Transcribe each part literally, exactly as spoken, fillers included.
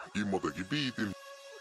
Immo teki biitin.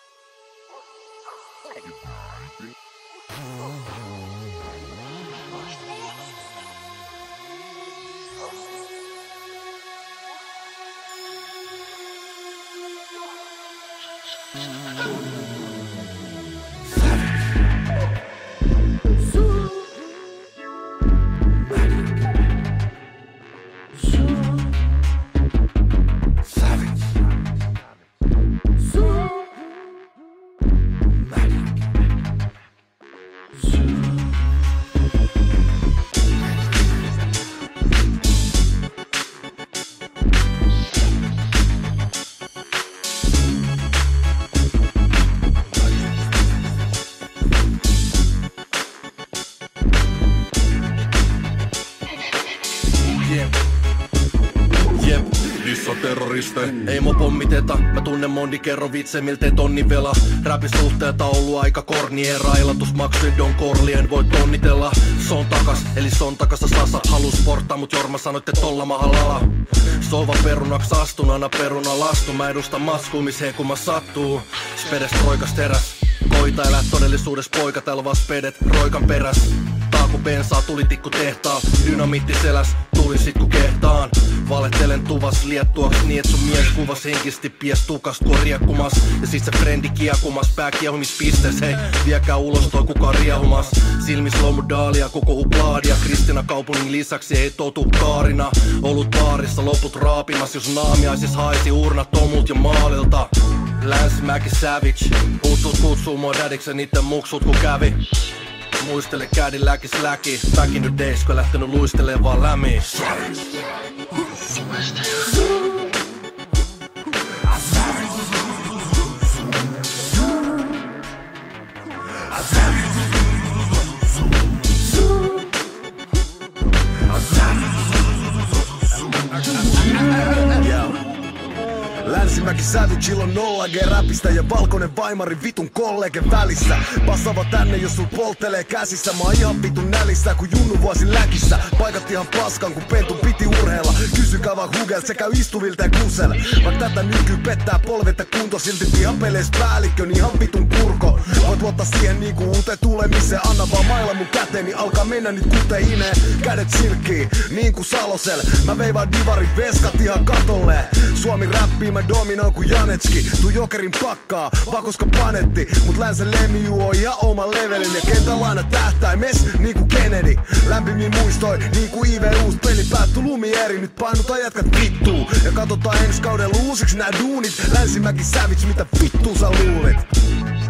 Jep, jep, dissa terroriste. Ei mo pommiteta, mä tunnen mondi, kerro vitse miltei tonni vela. Räpin suhteelta ollut aika korni era. Elatusmaksuja Don Corlien voi tonnitella. Son takas, eli son takassa sasa. Halus sporttaa, mut Jorma sanoitte tolla mahalala. Sova perunaks astunana peruna lastu. Mä edustan maskuumis kun mä sattuu. Spedes roikas teräs. Koita elää todellisuudessa poika, täällä vaan spedet roikan peräs. Taaku bensaa, tuli tikku tehtaa. Dynamiitti seläs, tulin sit ku kehtaan. Valettelen tuvas liettuaks niin et sun mies kuvas henkisti pies tukas tuo riekkumas. Ja sit se frendi kiekumas, pää kiehumispistes. Hei, viekää ulos toi kukaan riehumas. Silmis lomudaalia, koko uplaadia. Kristina kaupungin lisäksi ei totu Kaarina. Ollut baarissa, loput raapimas. Jos naamiaisis haisi urnat tomult ja maalilta. Länsimäki Savage, hutsut kutsuu mua dadiksen ite muksut ku kävi. Muistele kädin läkis läki. Back in the days, kun lähtenyt luistelee vaan lämi. Länsimäki Savagella on nolla G-räpistä ja valkoinen vaimari vitun kollege välissä. Passava tänne jos sul poltelee käsissä. Mä oon ihan vitun nälissä kun junnu vuosi läkissä. Paikat ihan paskan kun pentu piti urheilla. Kysykää vaan Google, se käy istuvilta ja kusel. Vaik tätä nyky pettää polvetta kunto. Silti pihapeleis päällikkö niin ihan vitun kurko. Voit luottaa siihen niinku uuteen tulemiseen. Anna vaan mailla mun käteen niin alkaa mennä nyt kuten inee. Kädet silkkii niinku Salosel. Mä veivaan divarin veskat ihan katolle. Suomi räppii mä dominoin ku Janetski. Tuu jokerin pakkaa, vaan koska panetti. Mut länsä lemmiu on ihan oma levelin. Ja kentällä aina tähtäimes niinku Kennedy. Lämpimmin muistoi niinku I V uus peli päätty Lumieri. Nyt painutaan jätkät vittuu. Ja katsotaan ensi kaudella uusiksi nää duunit. Länsimäki Savage, mitä vittuu sä luulit?